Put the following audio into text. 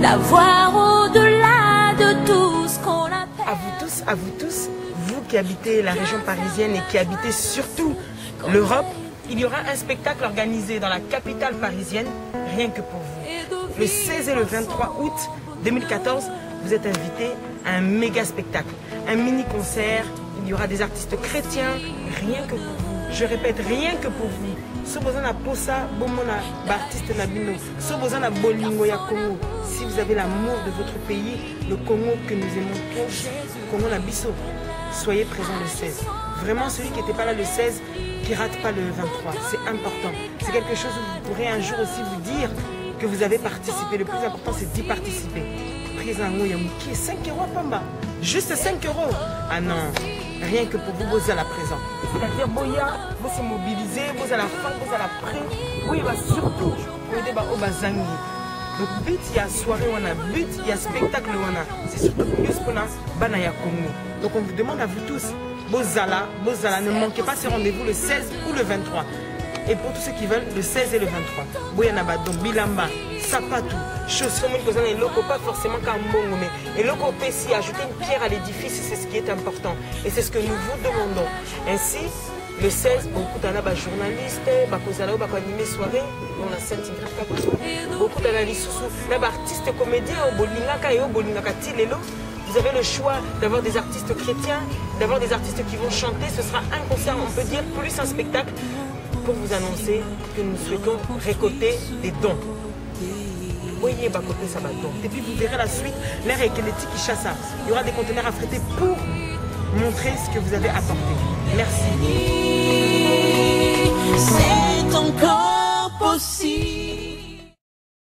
la voir au-delà de tout ce qu'on appelle. À vous tous, vous qui habitez la région parisienne et qui habitez surtout l'Europe, il y aura un spectacle organisé dans la capitale parisienne, rien que pour vous. Le 16 et le 23 août 2014, vous êtes invités à un méga spectacle, un mini-concert. Il y aura des artistes chrétiens, rien que pour vous. Je répète, rien que pour vous. Si vous avez posa, bomona, artiste nabino, si vous avez bolingo ya Congo, si vous avez l'amour de votre pays, le Congo que nous aimons tous, Congo Nabiso, soyez présents le 16. Vraiment, celui qui n'était pas là le 16, qui rate pas le 23. C'est important. C'est quelque chose où vous pourrez un jour aussi vous dire que vous avez participé. Le plus important, c'est d'y participer. Prise en Yamuki, 5 € Pamba. Juste 5 €. Ah non, rien que pour vous, vous allez à présent. C'est-à-dire, Boya, vous se mobilisez, vous allez à la fin, vous allez après. Oui, bah surtout, vous aider au Bazangi. Le but, il y a soirée, on a but, il y a spectacle, on a. C'est surtout plus pour nous, Banaya Congo. Donc on vous demande à vous tous, Bozala, ne manquez pas ce rendez-vous le 16 ou le 23. Et pour tous ceux qui veulent, le 16 et le 23. Boyanaba, donc Bilamba, Sapatou, chaussures, les locaux, pas forcément qu'un bon, mais les locaux PC, ajouter une pierre à l'édifice, c'est ce qui est important. Et c'est ce que nous vous demandons. Ainsi, le 16, beaucoup d'anaba journalistes, bakozala, animer soirée, on a Saint-Ingrid, beaucoup d'analystes, d'artistes comédiens, Bolingaka et Bolingaka Tilelo. Vous avez le choix d'avoir des artistes chrétiens, d'avoir des artistes qui vont chanter. Ce sera un concert, on peut dire, plus un spectacle pour vous annoncer que nous souhaitons récolter des dons. Voyez, ça va donc. Et puis vous verrez la suite, l'air équilitique qui chasse ça. Il y aura des conteneurs affrétés pour montrer ce que vous avez apporté. Merci. C'est encore possible.